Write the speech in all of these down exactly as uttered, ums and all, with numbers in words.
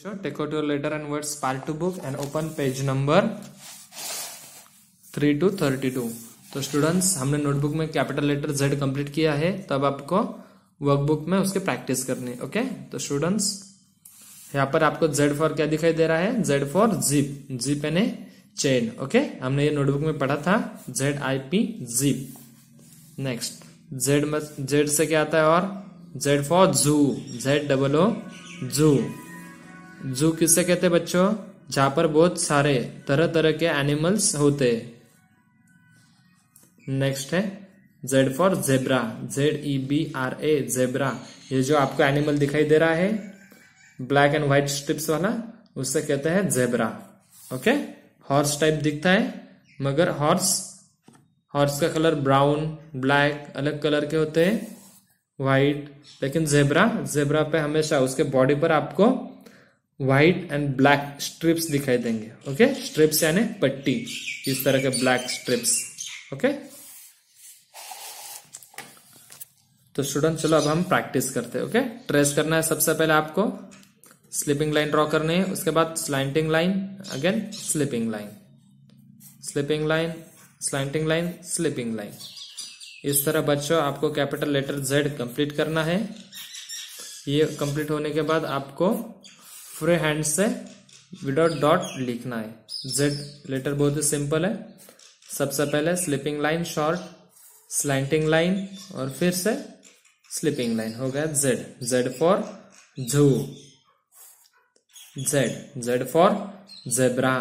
Take out your letter and words part two book and open page number three two thirty two. तो students, हमने notebook में capital letter Z complete किया है, तब आपको workbook में उसके प्रैक्टिस करनी। ओके, तो स्टूडेंट्स यहाँ पर आपको जेड फॉर क्या दिखाई दे रहा है? जेड फॉर जिप, जिप यानी चेन। ओके, हमने ये नोटबुक में पढ़ा था, Z I P zip. Next Z Z से क्या आता है? और Z for zoo, Z double O zoo. Zoo किससे कहते हैं बच्चों? जहां पर बहुत सारे तरह तरह के एनिमल्स होते हैं। नेक्स्ट है Z for zebra, Z E B R A, zebra. ये जो आपको एनिमल दिखाई दे रहा है ब्लैक एंड व्हाइट स्ट्रिप्स वाला, उससे कहते हैं जेब्रा। ओके, हॉर्स टाइप दिखता है, मगर हॉर्स हॉर्स का कलर ब्राउन, ब्लैक अलग कलर के होते हैं, व्हाइट। लेकिन जेब्रा जेब्रा पे हमेशा उसके बॉडी पर आपको व्हाइट एंड ब्लैक स्ट्रिप्स दिखाई देंगे। ओके, स्ट्रिप्स यानी पट्टी, इस तरह के ब्लैक स्ट्रिप्स। ओके, तो स्टूडेंट चलो अब हम प्रैक्टिस करते हैं। ओके, ट्रेस करना है सबसे पहले आपको, स्लिपिंग लाइन ड्रॉ करनी है, उसके बाद slanting line, again sleeping line, sleeping line, slanting line, sleeping line. इस तरह बच्चों आपको कैपिटल लेटर जेड कंप्लीट करना है। ये कंप्लीट होने के बाद आपको फ्री हैंड से विदाउट डॉट लिखना है। जेड लेटर बहुत ही सिंपल है। सबसे पहले sleeping line short, slanting line और फिर से स्लिपिंग लाइन, हो गया Z. Z for zoo, Z Z for zebra,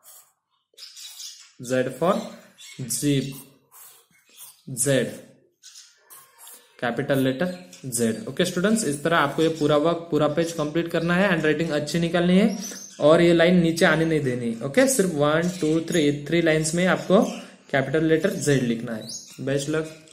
Z for jeep, Z capital letter Z. Okay students, इस तरह आपको ये पूरा वर्क, पूरा पेज कंप्लीट करना है, हैंड राइटिंग अच्छी निकालनी है और ये लाइन नीचे आने नहीं देनी। ओके, सिर्फ one two three three lines में आपको कैपिटल लेटर जेड लिखना है। Best luck.